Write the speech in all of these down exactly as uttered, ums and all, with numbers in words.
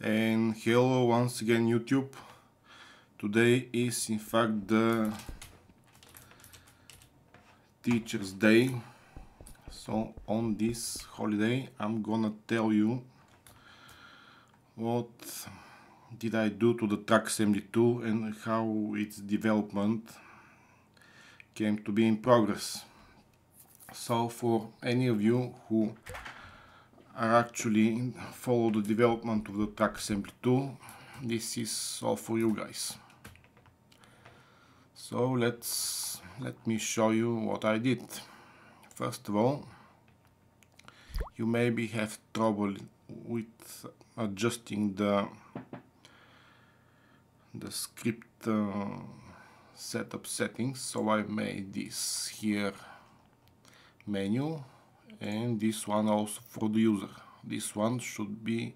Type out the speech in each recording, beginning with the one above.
And hello once again YouTube. Today is in fact the Teacher's Day. So on this holiday I'm gonna tell you what did I do to the track assembly tool and how its development came to be in progress. So for any of you who are actually follow the development of the track assembly tool, this is all for you guys. So let's let me show you what I did. First of all, you maybe have trouble with adjusting the the script uh, setup settings, so I made this here menu and this one also for the user. This one should be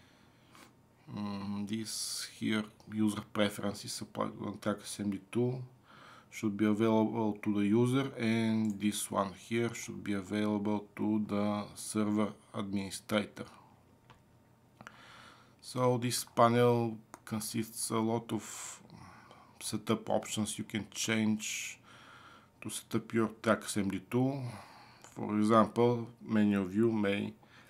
um, this here user preferences applied on track assembly tool should be available to the user, and this one here should be available to the server administrator. So this panel consists a lot of setup options you can change to set up your track assembly tool. For example, many of you may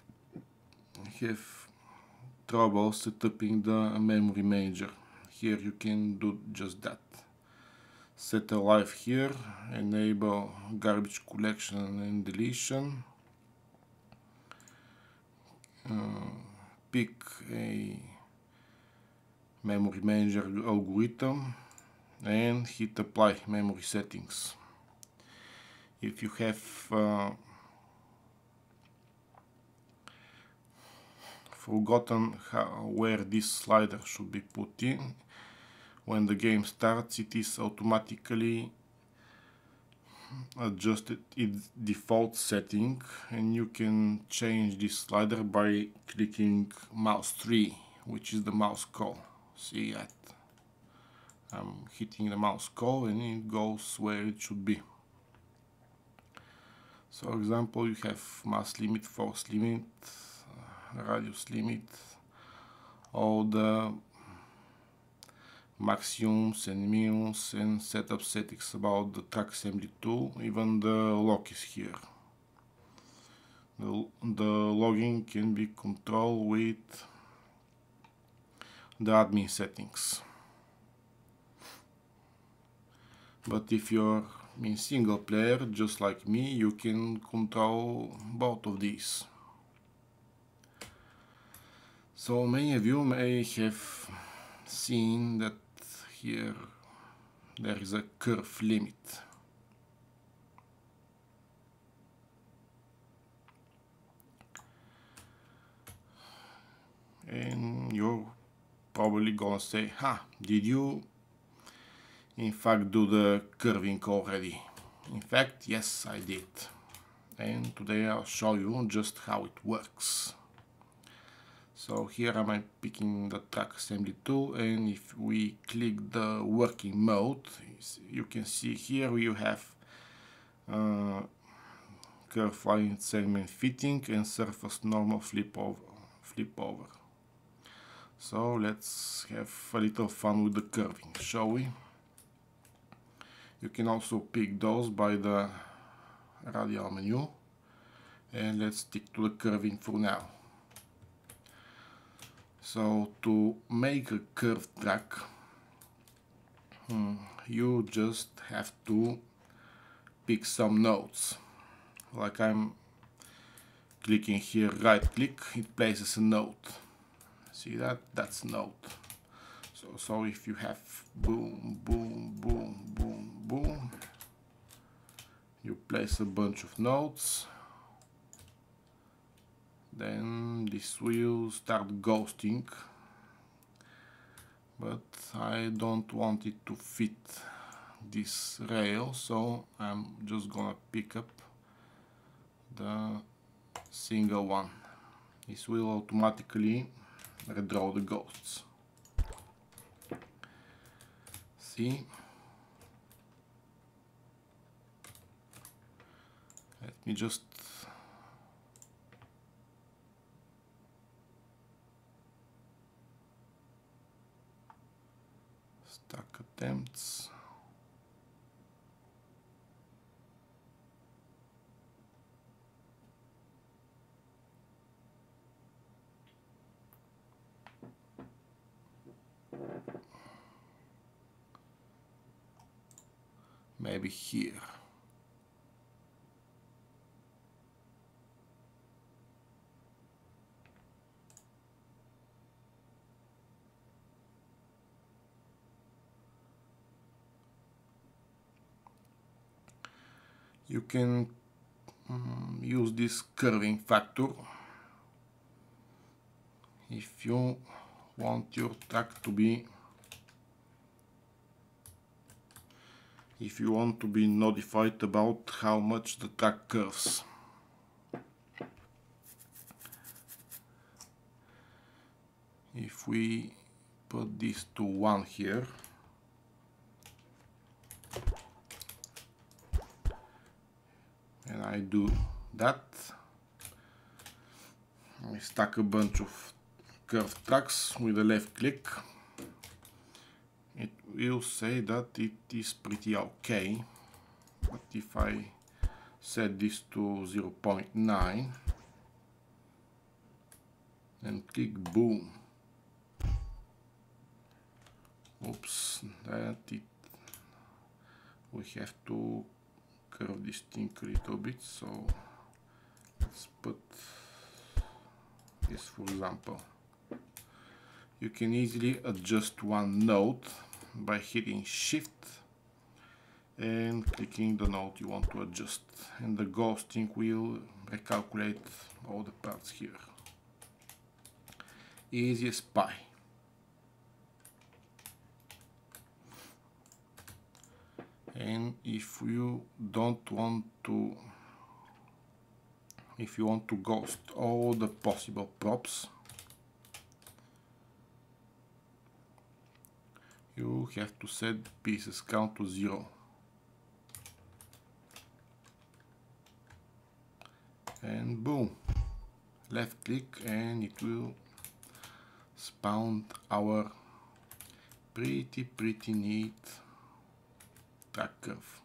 have trouble setting the memory manager. Here you can do just that. Set a live here, enable garbage collection and deletion, uh, pick a memory manager algorithm and hit apply memory settings. If you have uh, forgotten how, where this slider should be put in, when the game starts it is automatically adjusted its default setting, and you can change this slider by clicking mouse three, which is the mouse call. See that? I'm hitting the mouse call and it goes where it should be. So for example, you have mass limit, force limit, radius limit, all the maximums and minimums and setup settings about the track assembly tool. Even the lock is here. The, the logging can be controlled with the admin settings. But if you're in single player, just like me, you can control both of these. So many of you may have seen that here there is a curve limit. And you're probably gonna say, ha, did you in fact do the curving already? In fact, yes, I did. And today I'll show you just how it works. So here I'm picking the track assembly tool, and if we click the working mode, you can see here you have uh, curve line segment fitting and surface normal flip over, flip over. So let's have a little fun with the curving, shall we? You can also pick those by the radial menu, and let's stick to the curving for now. So to make a curved track, hmm, you just have to pick some nodes. Like I'm clicking here, right click, it places a node. See that? That's a node. So, so if you have boom, boom, boom, boom, boom, you place a bunch of nodes, then this will start ghosting, but I don't want it to fit this rail, so I'm just gonna pick up the single one. This will automatically redraw the ghosts. See? Let me just maybe here. You can um, use this curving factor if you want your track to be if you want to be notified about how much the track curves. If we put this to one here, and I do that, I stack a bunch of curved tracks with a left click, it will say that it is pretty okay. But if I set this to zero point nine and click boom, oops, that it we have to curve this thing a little bit, so let's put this for example. You can easily adjust one node by hitting shift and clicking the node you want to adjust, and the ghosting will recalculate all the parts here. Easy as pie. And if you don't want to, if you want to ghost all the possible props, you have to set pieces count to zero. And boom, left click and it will spawn our pretty pretty neat track curve.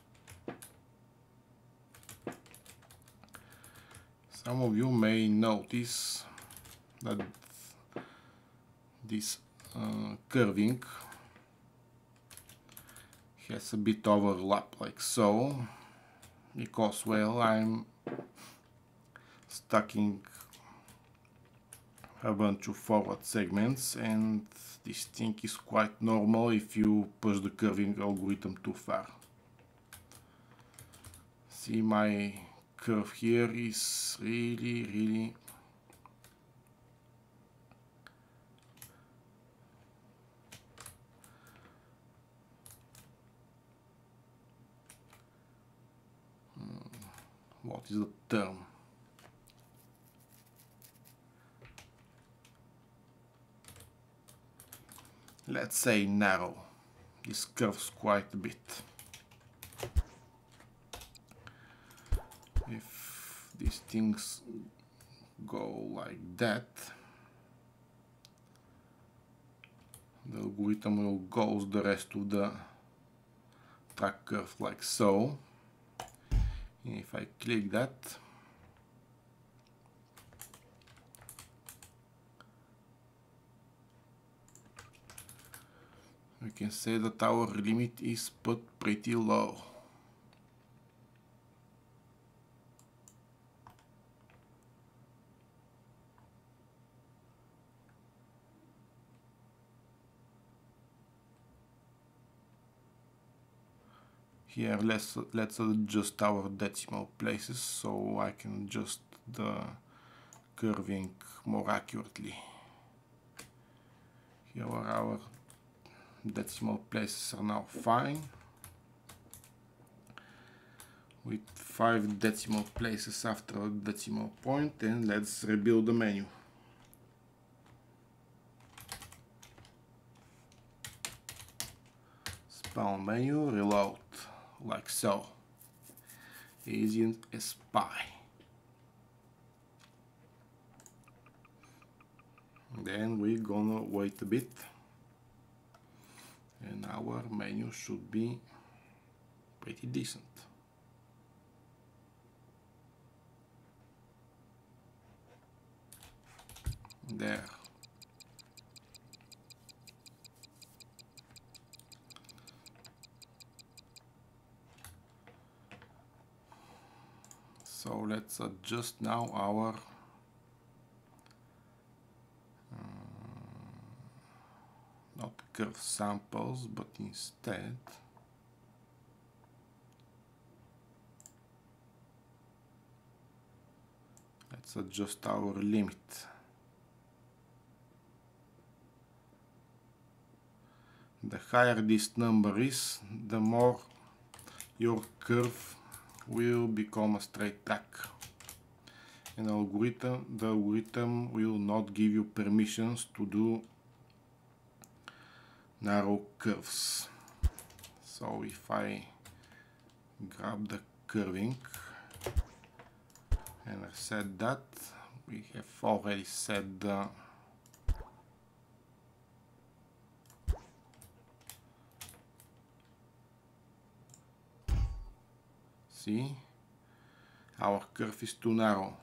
Some of you may notice that this uh, curving has a bit overlap like so, because well, I'm stacking a bunch of forward segments, and this thing is quite normal if you push the curving algorithm too far. See, my curve here is really really what is the term? Let's say narrow. This curves quite a bit. If these things go like that, the algorithm will ghost the rest of the track curve like so. And if I click that, we can say that our limit is put pretty low. Here let's, let's adjust our decimal places so I can adjust the curving more accurately. Here are our decimal places are now fine. With five decimal places after a decimal point, and let's rebuild the menu. Spawn menu, reload, like so. Easy as pie. Then we're gonna wait a bit, and our menu should be pretty decent. There. So let's adjust now our uh, not curve samples, but instead let's adjust our limit. The higher this number is, the more your curve will become a straight track. An algorithm, the algorithm will not give you permissions to do narrow curves. So if I grab the curving and I set that, we have already set the see, our curve is too narrow.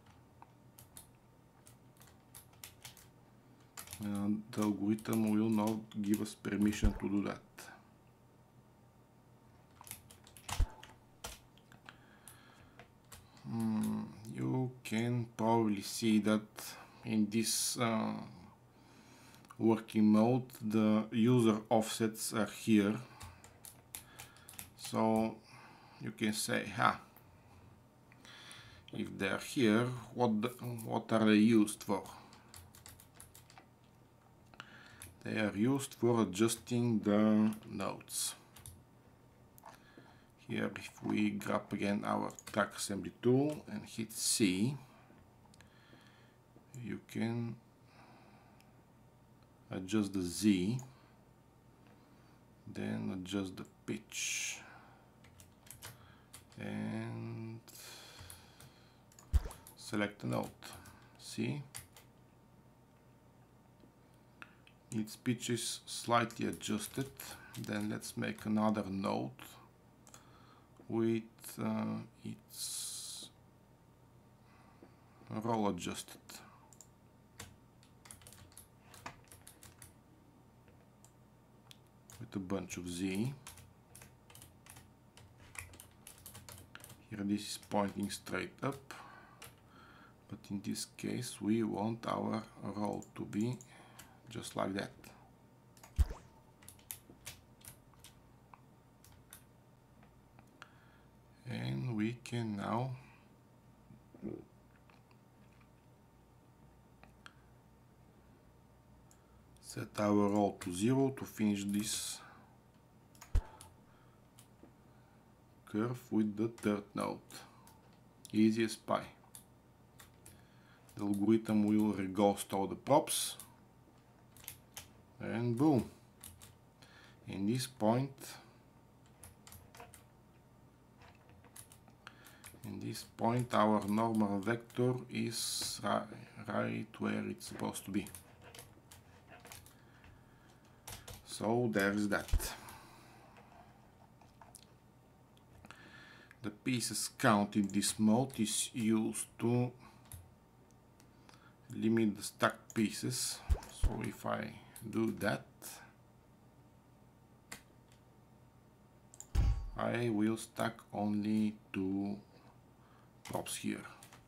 And the algorithm will not give us permission to do that. Mm, you can probably see that in this uh, working mode the user offsets are here. So you can say, ha, if they're here, what, the, what are they used for? They are used for adjusting the nodes. Here, if we grab again our track assembly tool and hit C, you can adjust the Z, then adjust the pitch, and select a node. See? Its pitch is slightly adjusted. Then let's make another node with uh, its roll adjusted. With a bunch of Z. Here this is pointing straight up, but in this case we want our roll to be just like that. And we can now set our roll to zero to finish this curve with the third node. Easy as pie. The algorithm will reghost all the props and boom. In this point, in this point our normal vector is ri right where it's supposed to be. So there's that. The pieces count in this mode is used to limit the stacked pieces. So if I do that, I will stack only two props here.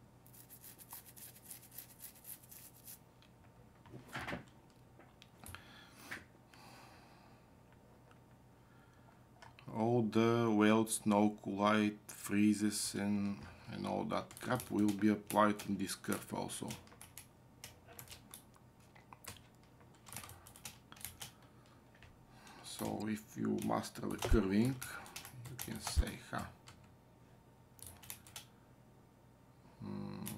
All the welds, no collide, freezes and, and all that crap will be applied in this curve also. So if you master the curving, you can say, ha, hmm,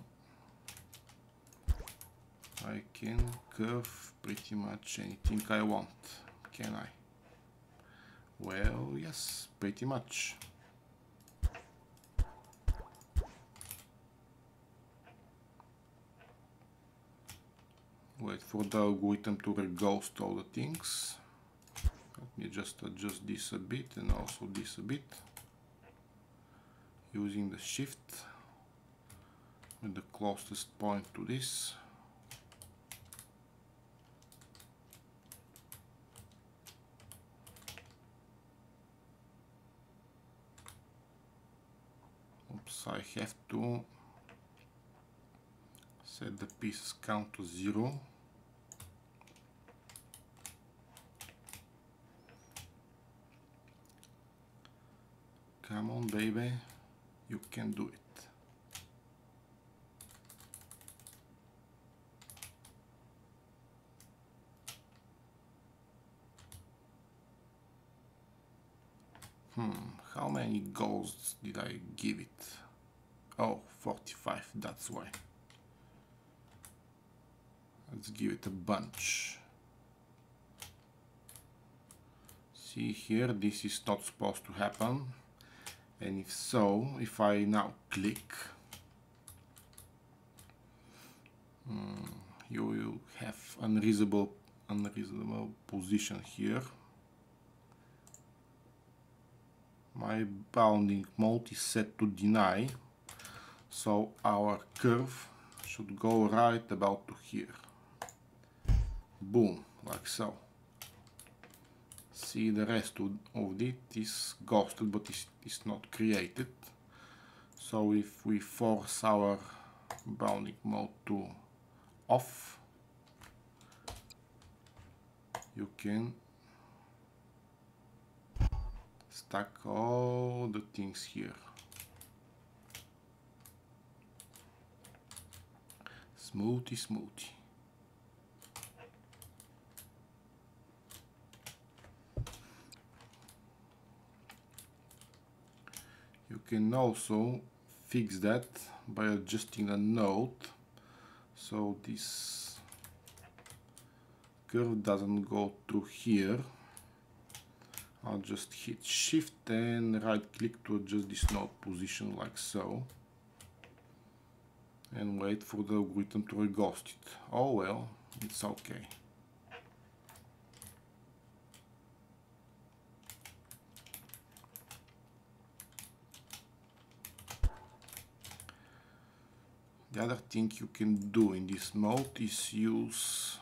I can curve pretty much anything I want, can I? Well, yes, pretty much. Wait for the algorithm to reghost all the things. Let me just adjust this a bit and also this a bit. Using the shift with the closest point to this. Oops, I have to set the pieces count to zero. Come on, baby, you can do it. Hmm, how many ghosts did I give it? Oh, forty-five, that's why. Let's give it a bunch. See here, this is not supposed to happen. And if so, if I now click, um, you will have unreasonable, unreasonable position here. My bounding mode is set to deny, so our curve should go right about to here. Boom, like so. See, the rest of it is ghosted, but it's, it's not created. So if we force our bounding mode to off, you can stack all the things here. Smoothy, smoothy. You can also fix that by adjusting the node so this curve doesn't go through here. I'll just hit shift and right click to adjust this node position like so, and wait for the algorithm to reghost it. Oh well, it's okay. The other thing you can do in this mode is use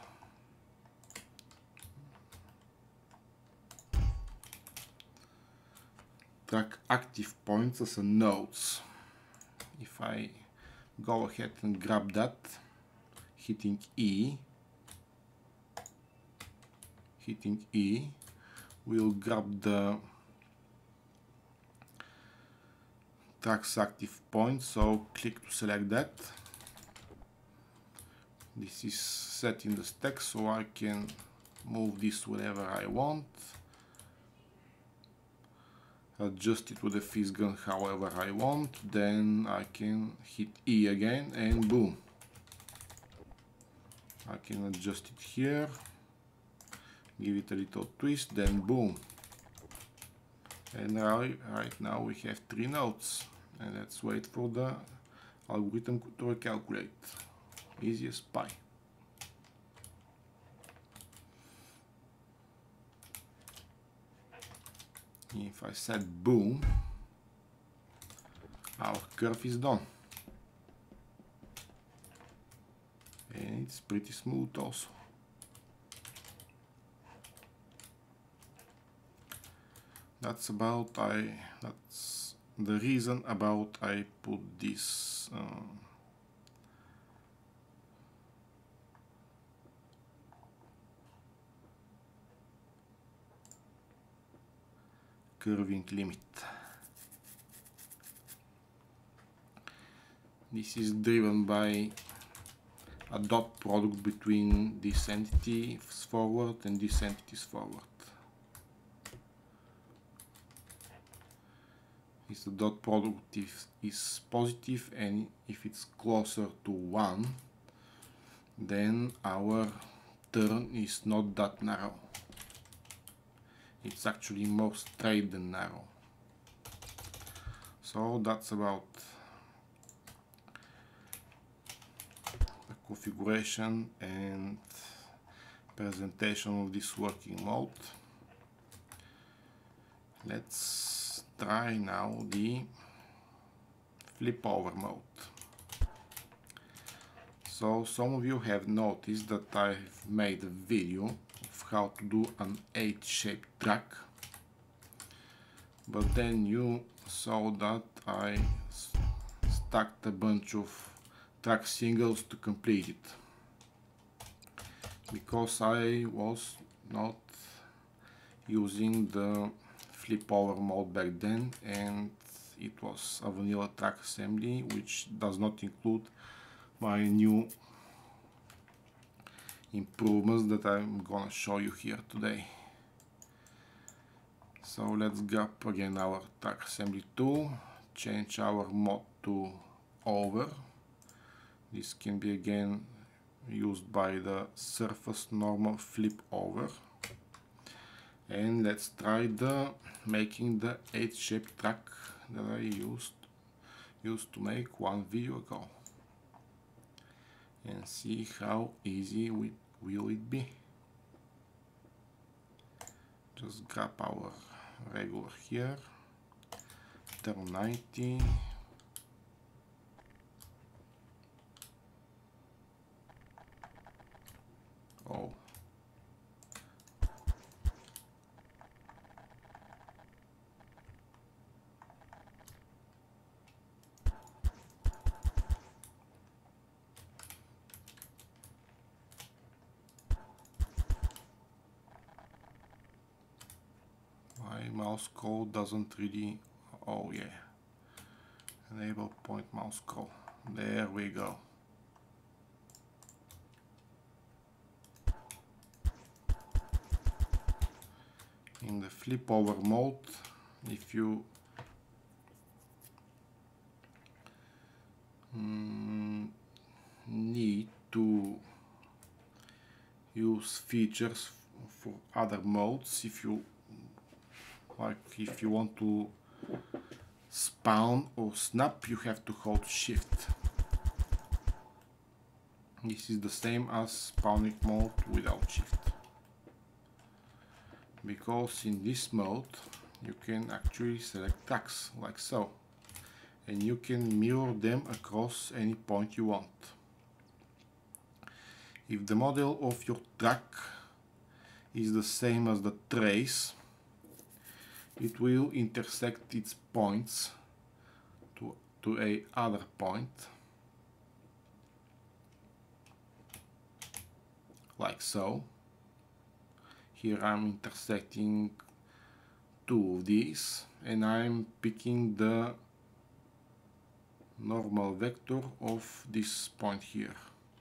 track active points as a nodes. If I go ahead and grab that, hitting E, hitting E, we'll grab the tracks active point, so click to select that. This is set in the stack, so I can move this wherever I want, adjust it with the fizz gun however I want, then I can hit E again and boom. I can adjust it here, give it a little twist, then boom. And now, right now we have three nodes, and let's wait for the algorithm to recalculate. Easy as pie. If I said boom, our curve is done. And it's pretty smooth also. That's about I. That's the reason about I put this um, curving limit. This is driven by a dot product between this entity's forward and this entity's forward. If the dot product is, is positive, and if it's closer to one, then our turn is not that narrow. It's actually more straight than narrow. So that's about the configuration and presentation of this working mode. Let's try now the flip over mode. So some of you have noticed that I've made a video of how to do an H-shaped track, but then you saw that I stacked a bunch of track singles to complete it, because I was not using the flip over mode back then, and it was a vanilla track assembly which does not include my new improvements that I'm gonna show you here today. So let's grab again our track assembly tool, change our mode to over. This can be again used by the surface normal flip over. And let's try the making the H-shaped track that I used used to make one video ago, and see how easy we, will it be. Just grab our regular here, turn ninety, oh, my mouse scroll doesn't really, oh yeah, enable point mouse scroll, there we go. In the flip over mode, if you mm, need to use features for other modes, if you like, if you want to spawn or snap, you have to hold shift. This is the same as spawning mode without shift, because in this mode you can actually select tracks like so, and you can mirror them across any point you want. If the model of your track is the same as the trace, it will intersect its points to, to a other point, like so. Here I'm intersecting two of these, and I'm picking the normal vector of this point here.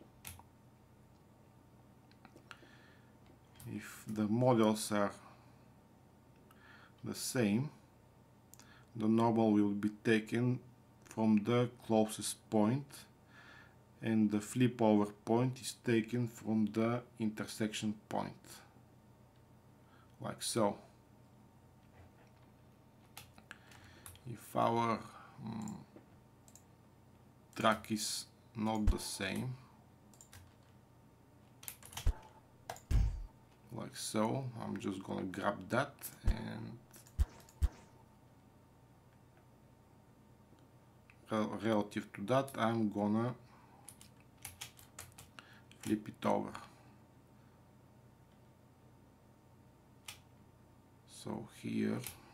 If the models are the same, the normal will be taken from the closest point, and the flip over point is taken from the intersection point, like so. If our um, track is not the same, like so, I'm just gonna grab that, and relative to that I'm gonna flip it over. So here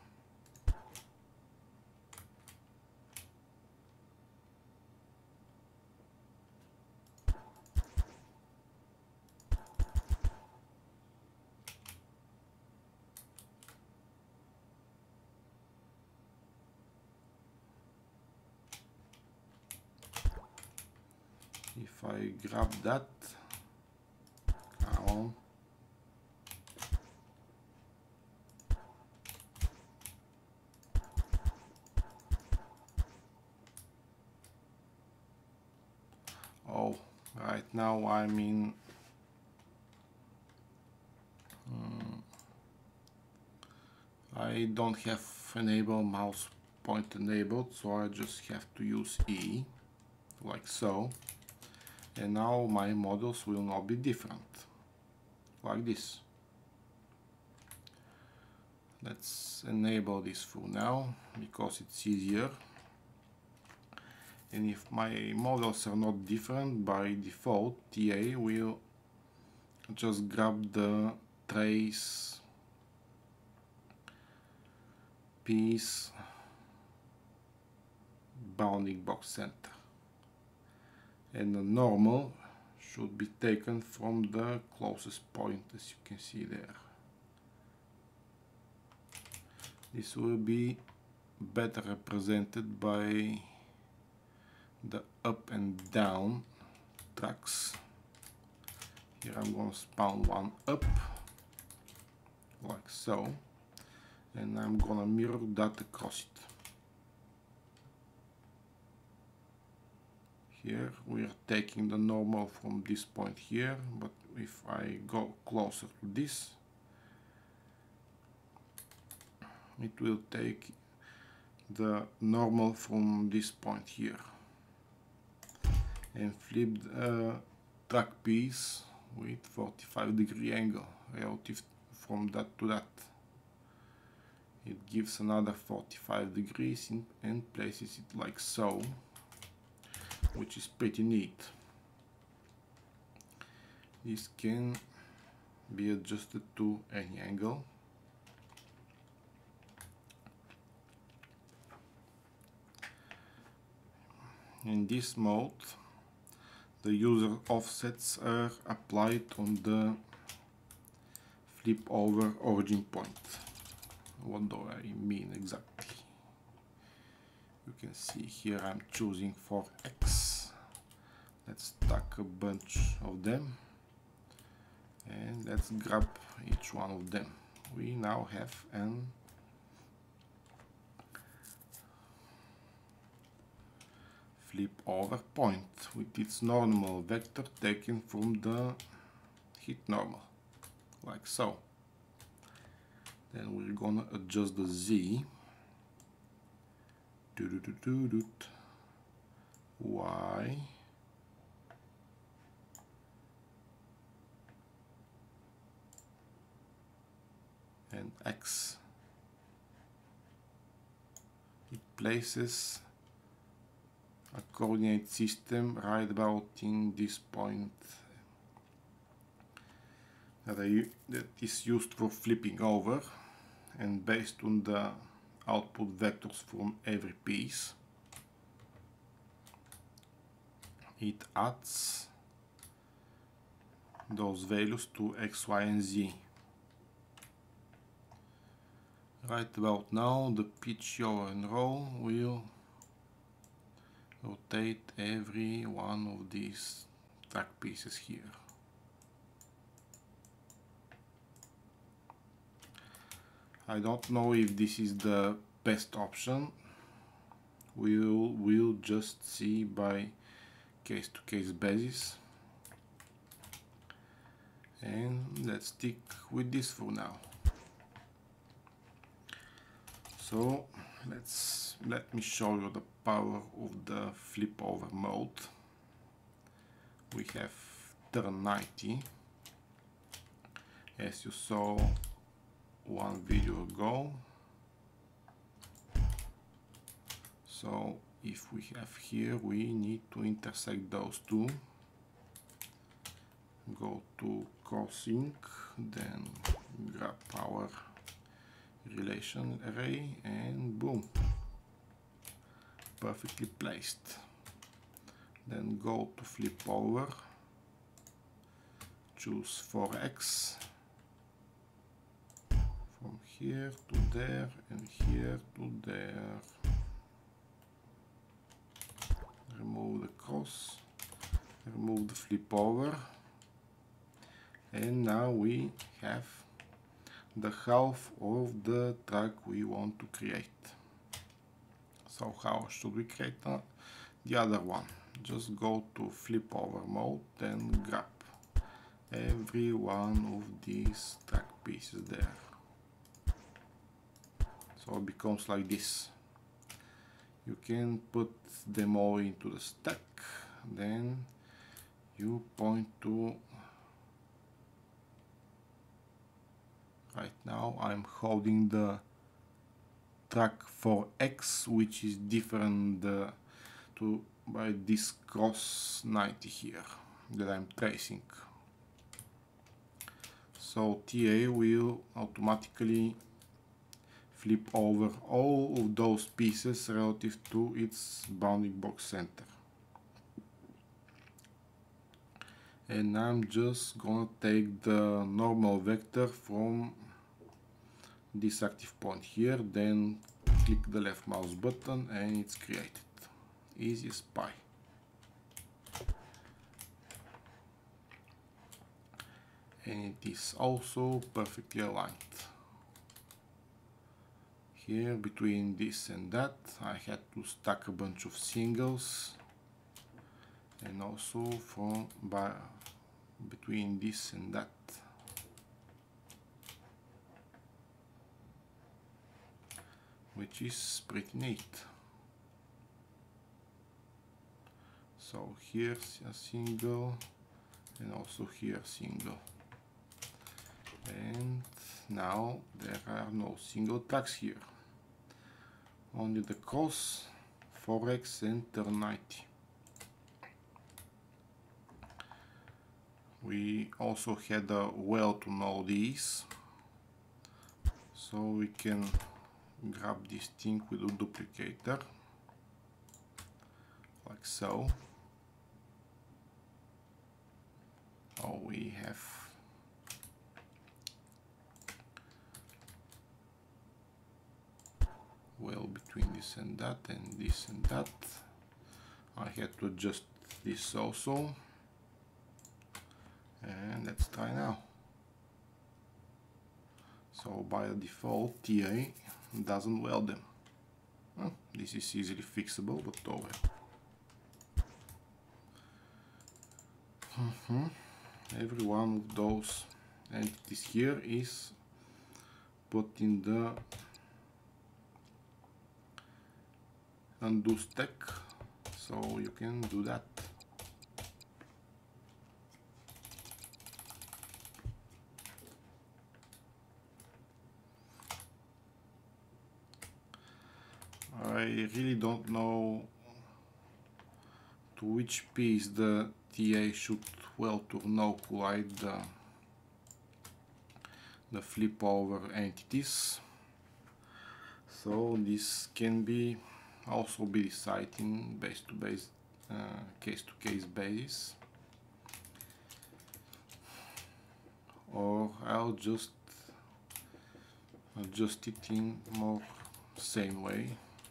if I grab that, come on, oh, right now I'm in um, I don't have enable mouse point enabled, so I just have to use E, like so. And now my models will not be different, like this. Let's enable this for now, because it's easier. And if my models are not different, by default T A will just grab the trace piece bounding box center, and the normal should be taken from the closest point, as you can see there. This will be better represented by the up and down tracks. Here I'm going to spawn one up, like so, and I'm going to mirror that across it. Here we are taking the normal from this point here, but if I go closer to this, it will take the normal from this point here and flip the track piece with forty-five degree angle relative from that to that. It gives another forty-five degrees in, and places it like so, which is pretty neat. This can be adjusted to any angle. In this mode, the user offsets are applied on the flip over origin point. What do I mean exactly? You can see here I'm choosing for X. Let's stack a bunch of them and let's grab each one of them. We now have an flip over point with its normal vector taken from the hit normal, like so. Then we're gonna adjust the Z. Do do do do do. Y. And X. It places a coordinate system right about in this point that, I, that is used for flipping over, and based on the output vectors from every piece, it adds those values to X, Y and Z. Right about now the pitch, yaw and roll will rotate every one of these track pieces here. I don't know if this is the best option. We'll, we'll just see by case to case basis. And let's stick with this for now. So let's let me show you the power of the flip over mode. We have turn ninety, as you saw one video ago. So if we have here, we need to intersect those two. Go to crossing, then grab our relation array and boom, perfectly placed. Then go to flip over, choose four X, from here to there and here to there. Remove the cross, remove the flip over, and now we have the half of the track we want to create. So how should we create uh, the other one? Just go to flip over mode, then grab every one of these track pieces there. So it becomes like this. You can put them all into the stack, then you point to, right now I'm holding the track for X, which is different uh, to by this cross ninety here that I'm tracing. So T A will automatically flip over all of those pieces relative to its bounding box center. And I'm just gonna take the normal vector from this active point here, then click the left mouse button and it's created. Easy as pie. And it is also perfectly aligned. Here between this and that I had to stack a bunch of singles, and also from by between this and that. Which is pretty neat. So here's a single and also here a single. And now there are no single tracks here. Only the cos, forex and turn ninety. We also had a well to know these, so we can grab this thing with a duplicator, like so. Oh, we have well between this and that and this and that. I had to adjust this also, and let's try now. So by default T A doesn't weld them. Well, this is easily fixable, but oh well. Mm-hmm. Every one of those entities here is put in the undo stack, so you can do that. I really don't know to which piece the T A should well to no collide the, the flip over entities, so this can be also be decided in base to base, uh, case to case basis, or I'll just adjust it in more same way.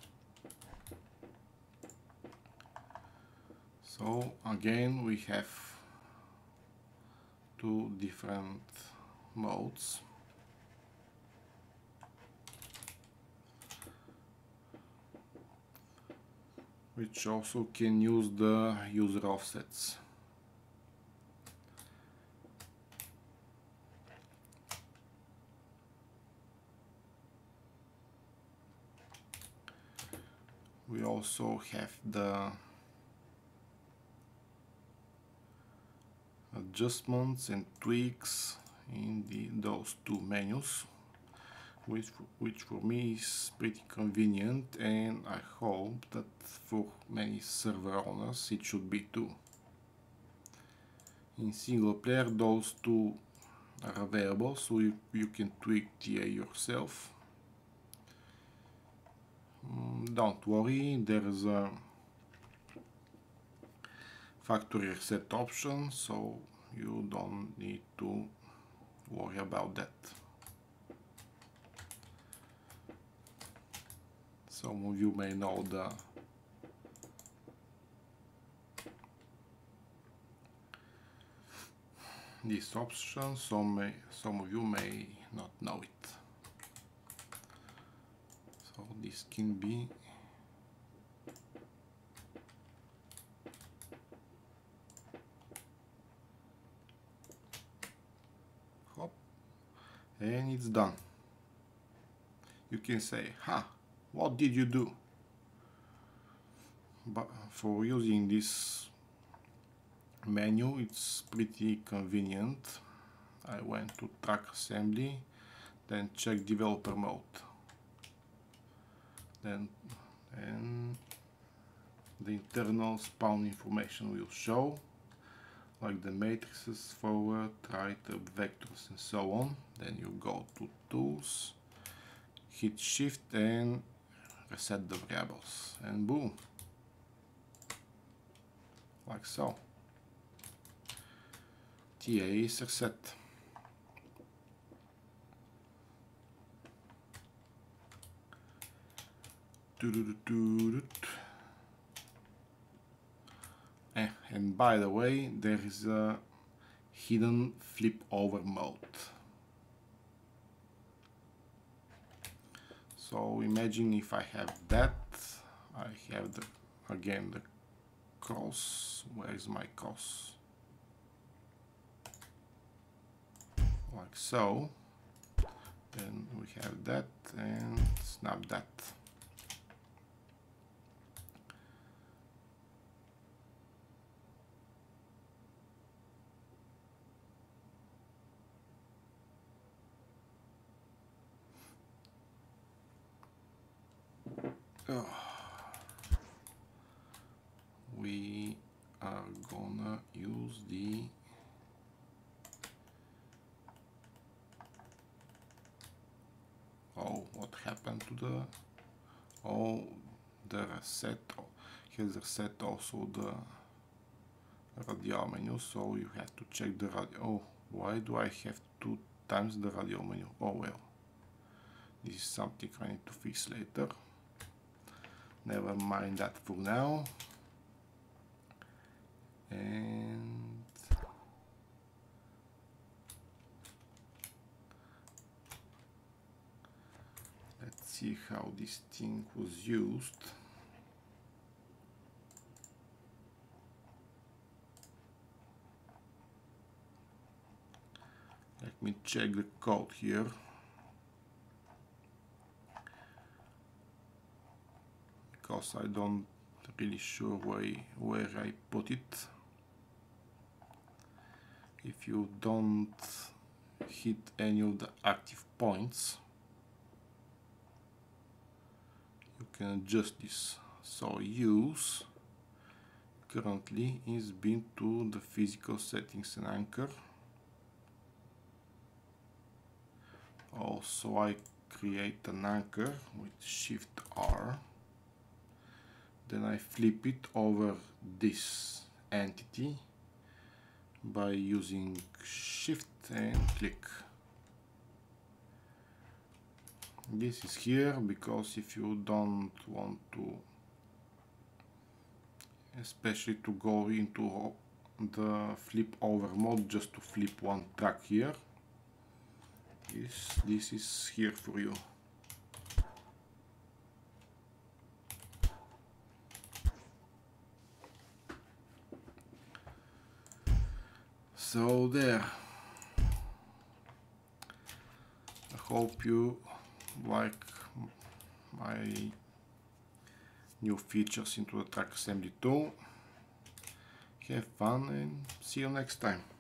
So again we have two different modes. Which also can use the user offsets. We also have the adjustments and tweaks in the, those two menus, which, which for me is pretty convenient, and I hope that for many server owners it should be too. In single player those two are available, so you, you can tweak T A yourself. Mm, don't worry, there is a factory reset option, so you don't need to worry about that. Some of you may know the this option, some may, some of you may not know it. So this can be hop, and it's done. You can say, ha, what did you do? But for using this menu, it's pretty convenient. I went to track assembly, then check developer mode, then and the internal spawn information will show, like the matrices, forward, right, up vectors and so on. Then you go to tools, hit shift and reset the variables, and boom, like so. T A is reset. Eh, and by the way, there is a hidden flip over mode. So imagine if I have that, I have the again the cross. Where is my cross? Like so. Then we have that and snap that. Oh. We are gonna use the oh, what happened to the oh the reset? Here's reset also the radial menu, so you have to check the radio. Oh, why do I have two times the radial menu? Oh well, this is something I need to fix later. Never mind that for now. And let's see how this thing was used. Let me check the code here. Because I don't really sure where, where I put it. If you don't hit any of the active points, you can adjust this. So use currently is been to the physical settings and anchor. Also I create an anchor with shift R. Then I flip it over this entity by using shift and click. This is here because if you don't want to, especially to go into the flip over mode, just to flip one track here, this, this is here for you. So there. I hope you like my new features into the track assembly tool. Have fun and see you next time.